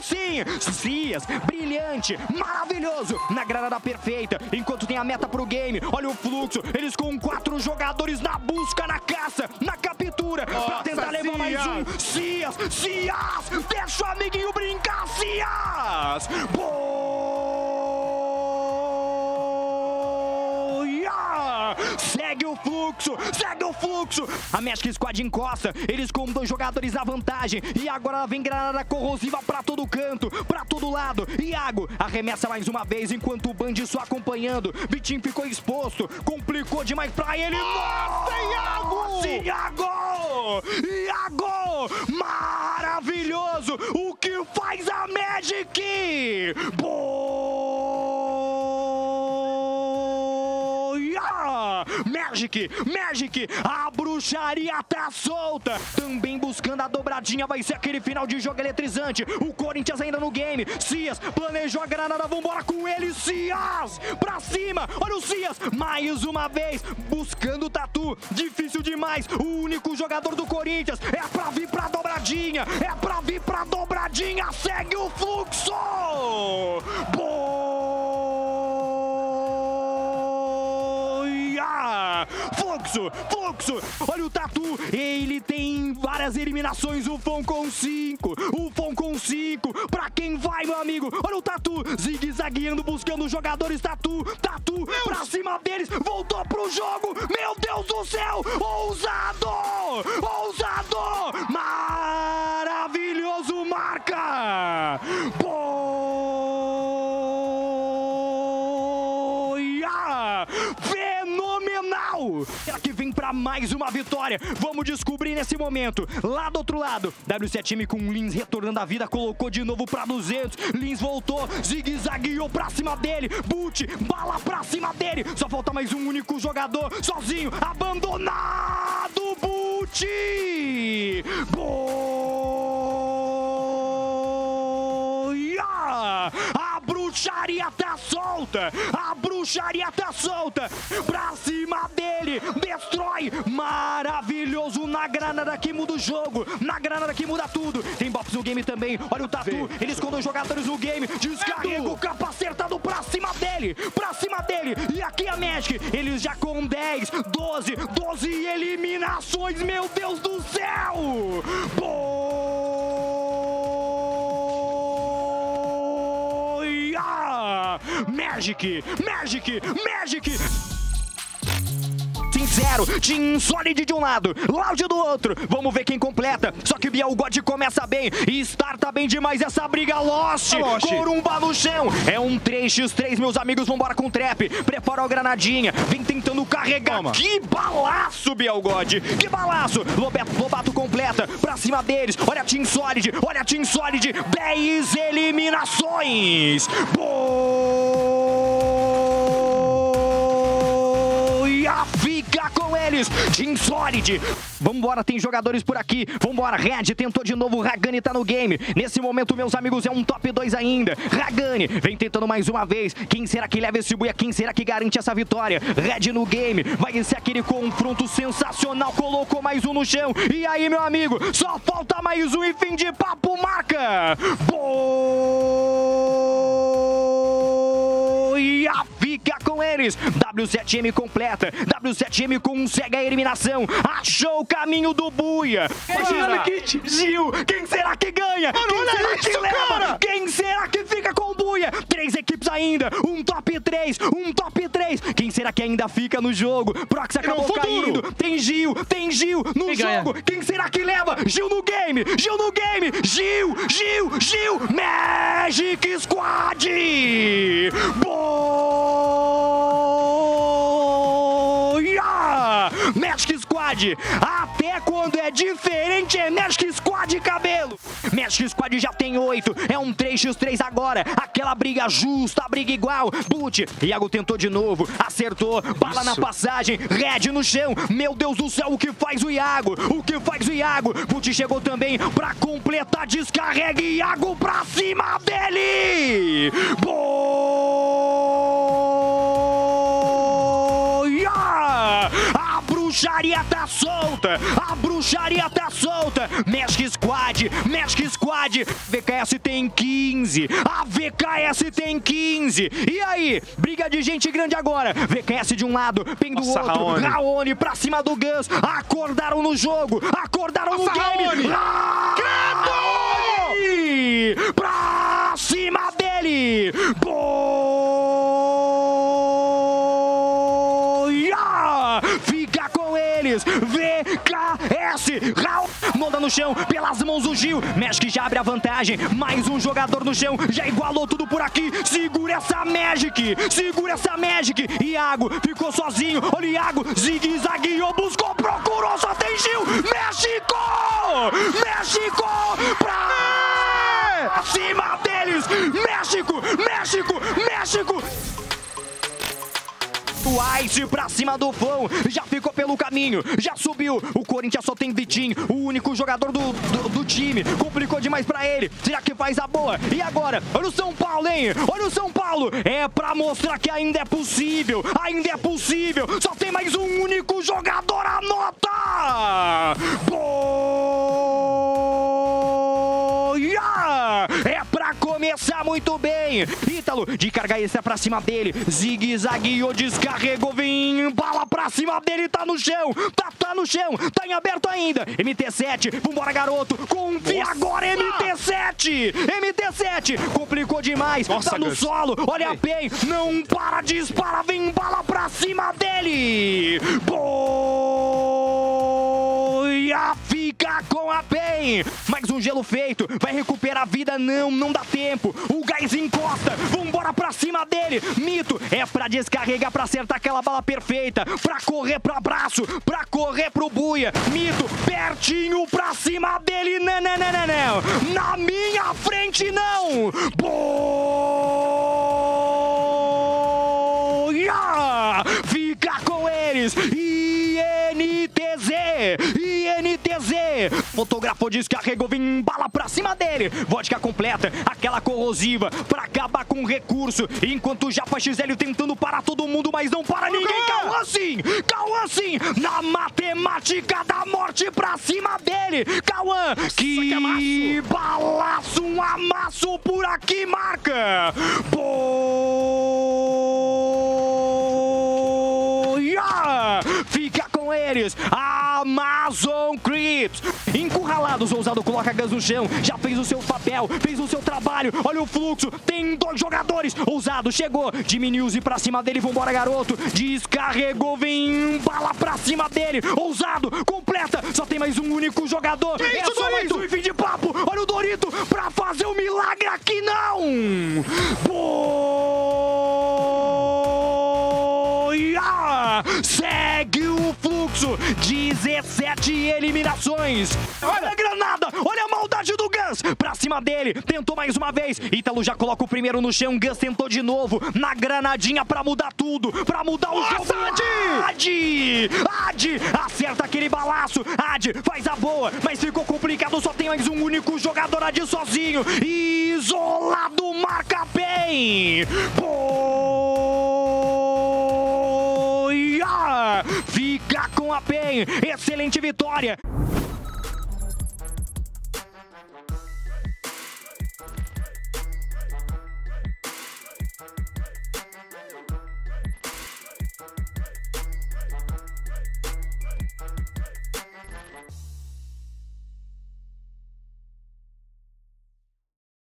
sim! Cias, brilhante, maravilhoso, na granada perfeita, enquanto tem a meta pro game. Olha o fluxo, eles com 4 jogadores na busca, na caça, na captura, pra tentar levar mais um. Cias, deixa o amiguinho brincar, Cias! Segue o fluxo, a Magic Squad encosta, eles com 2 jogadores na vantagem, e agora vem granada corrosiva pra todo canto, pra todo lado. Iago arremessa mais uma vez, enquanto o Band só acompanhando. Vitinho ficou exposto, complicou demais pra ele. Nossa, Iago, maravilhoso, o que faz a Magic? Magic, a bruxaria tá solta, também buscando a dobradinha, vai ser aquele final de jogo eletrizante. O Corinthians ainda no game, Cias planejou a granada, vambora com ele, Cias, pra cima, olha o Cias, mais uma vez, buscando o Tatu, difícil demais, o único jogador do Corinthians, é pra vir pra dobradinha, segue o fluxo, Fluxo, olha o Tatu, ele tem várias eliminações, o Fon com 5, pra quem vai, meu amigo, olha o Tatu, zigue-zagueando, buscando os jogadores, Tatu, pra cima deles, voltou pro jogo, meu Deus do céu, ousado, maravilhoso, marca, será que vem pra mais uma vitória? Vamos descobrir nesse momento. Lá do outro lado, W7M com Lins retornando à vida, colocou de novo pra 200. Lins voltou, zigue-zagueou pra cima dele. Boot, bala pra cima dele. Só falta mais um único jogador, sozinho, abandonado, Boot! A bruxaria tá solta, pra cima dele, destrói, maravilhoso, na granada que muda o jogo, na granada que muda tudo. Tem box no game também, olha o Tatu, eles com 2 jogadores no game, descarrega o capa acertado pra cima dele, e aqui a Magic, eles já com 10, 12 eliminações, meu Deus do céu! Magic! Sincero, Team Solid de um lado, Loud do outro, vamos ver quem completa, só que o Biel God começa bem, e starta bem demais essa briga, Lost, Corumba no chão, é um 3x3, meus amigos, vambora com o Trap, prepara a granadinha, vem tentando carregar, que balaço, Biel God, que balaço, Lobato completa, pra cima deles, olha a Team Solid, 10 eliminações, fica com eles, Team Solid. Vambora, tem jogadores por aqui. Vambora, Red tentou de novo, Ragani tá no game. Nesse momento, meus amigos, é um top 2 ainda. Ragani vem tentando mais uma vez. Quem será que leva esse buia? Quem será que garante essa vitória? Red no game, vai ser aquele confronto sensacional. Colocou mais um no chão. E aí, meu amigo, só falta mais um e fim de papo, marca. Fica com eles, W7M completa, W7M consegue a eliminação, achou o caminho do buia. Imagina, Gil, quem será que ganha? Quem será que leva? Quem será que fica com o buia? 3 equipes ainda, um top 3, quem será que ainda fica no jogo? Prox acabou caindo, tem Gil no jogo, quem será que leva? Gil no game, Gil, Magic Squad, Magic Squad, até quando é diferente é Magic Squad, cabelo. Magic Squad já tem 8, é um 3x3 agora, aquela briga justa, a briga igual. Boot, Iago tentou de novo, acertou, bala na passagem, Red no chão, meu Deus do céu, o que faz o Iago? Boot chegou também pra completar, descarrega, Iago pra cima dele. bruxaria tá solta. A bruxaria tá solta. Magic Squad. VKS tem 15. A VKS tem 15. E aí? Briga de gente grande agora. VKS de um lado, PEN do outro. Raoni pra cima do Gus. Acordaram no jogo. Acordaram no game. Raoni! Pra cima dele. Boia! Fica com eles. VKS. Raoni. Molda no chão, pelas mãos do Gil. Magic já abre a vantagem. Mais um jogador no chão, já igualou tudo por aqui. Segura essa Magic. Iago ficou sozinho. Olha o Iago, zigue-zagueou, buscou, procurou, só tem Gil. México pra cima deles. México. O Ice pra cima do Flow, já ficou pelo caminho, já subiu. O Corinthians só tem Vitinho, o único jogador do time. Complicou demais pra ele, será que faz a boa? E agora? Olha o São Paulo, hein? Olha o São Paulo, é pra mostrar que ainda é possível. Só tem mais um único jogador, anota! Boia! É pra começar muito bem. Ítalo de carga extra pra cima dele. Zigue-zagueou, descarregou, vem bala pra cima dele, tá no chão. Tá no chão, tá em aberto ainda. MT7, vambora garoto. Confia agora, MT7. Complicou demais, tá no solo. Olha a PEN, não para, dispara, vem bala pra cima dele. Boia, fica com a PEN. Mais um gelo feito, vai recuperar a vida, não dá tempo. O Gás encosta, vambora pra cima dele. Mito, é pra descarregar, pra acertar aquela bala perfeita, pra correr pro abraço, pra correr pro Buia. Mito, pertinho pra cima dele, não. Na minha frente não. Boia, fica com eles. INTZ, fotografou, descarregou, vem bala pra cima dele. Vodka completa, aquela corrosiva pra acabar com o recurso. Enquanto o Japa XL tentando parar todo mundo, mas não para ninguém. Cauã sim, na matemática da morte pra cima dele. Cauã, que balaço, um amasso por aqui, marca. Boia, fica com eles. Amazon Crips, encurralados, Ousado coloca Gus no chão, já fez o seu papel, fez o seu trabalho. Olha o fluxo, tem dois jogadores. Ousado chegou, diminuiu-se pra cima dele, vambora garoto, descarregou, vem bala pra cima dele. Ousado completa, só tem mais um único jogador. É só mais um e fim de papo. Olha o Dorito pra fazer o milagre aqui, não. Boia, segue o fluxo, 17 eliminações. Olha a granada, olha a maldade do Gus pra cima dele, tentou mais uma vez. Ítalo já coloca o primeiro no chão, Gus tentou de novo, na granadinha pra mudar tudo, pra mudar o jogo. Adi acerta aquele balaço, Adi faz a boa, mas ficou complicado, só tem mais um único jogador, Adi sozinho, isolado, marca bem. Boia, fica com a PEN, excelente vitória.